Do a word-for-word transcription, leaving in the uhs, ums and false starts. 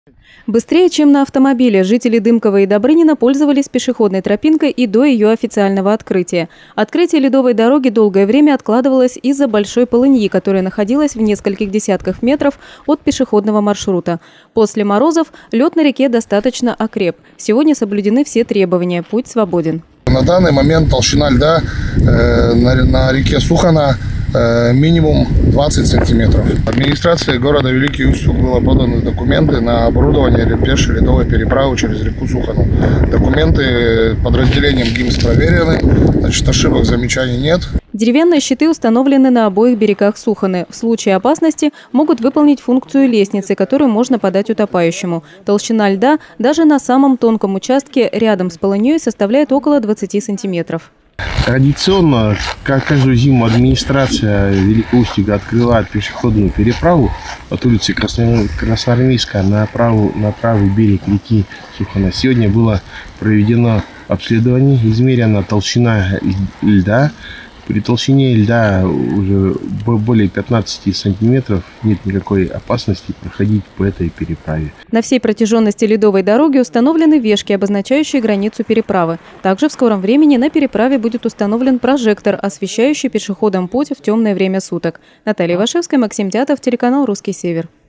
Быстрее, чем на автомобиле, жители Дымкова и Добрынина пользовались пешеходной тропинкой и до ее официального открытия. Открытие ледовой дороги долгое время откладывалось из-за большой полыньи, которая находилась в нескольких десятках метров от пешеходного маршрута. После морозов лед на реке достаточно окреп. Сегодня соблюдены все требования. Путь свободен. На данный момент толщина льда э, на, на реке Сухана э, минимум двадцать сантиметров. Администрации города Великий Устюг было поданы документы на оборудование пешей ледовой переправы через реку Сухану. Документы подразделением ГИМС проверены, значит, ошибок, замечаний нет. Деревянные щиты установлены на обоих берегах Суханы. В случае опасности могут выполнить функцию лестницы, которую можно подать утопающему. Толщина льда даже на самом тонком участке рядом с полыньей составляет около двадцати сантиметров. Традиционно, как каждую зиму, администрация Великого Устюга открывает пешеходную переправу от улицы Красноармейская на, правую, на правый берег реки Сухана. Сегодня было проведено обследование, измерена толщина льда. При толщине льда уже более пятнадцати сантиметров нет никакой опасности проходить по этой переправе. На всей протяженности ледовой дороги установлены вешки, обозначающие границу переправы. Также в скором времени на переправе будет установлен прожектор, освещающий пешеходам путь в темное время суток. Наталья Вашевская, Максим Тятов, телеканал «Русский Север».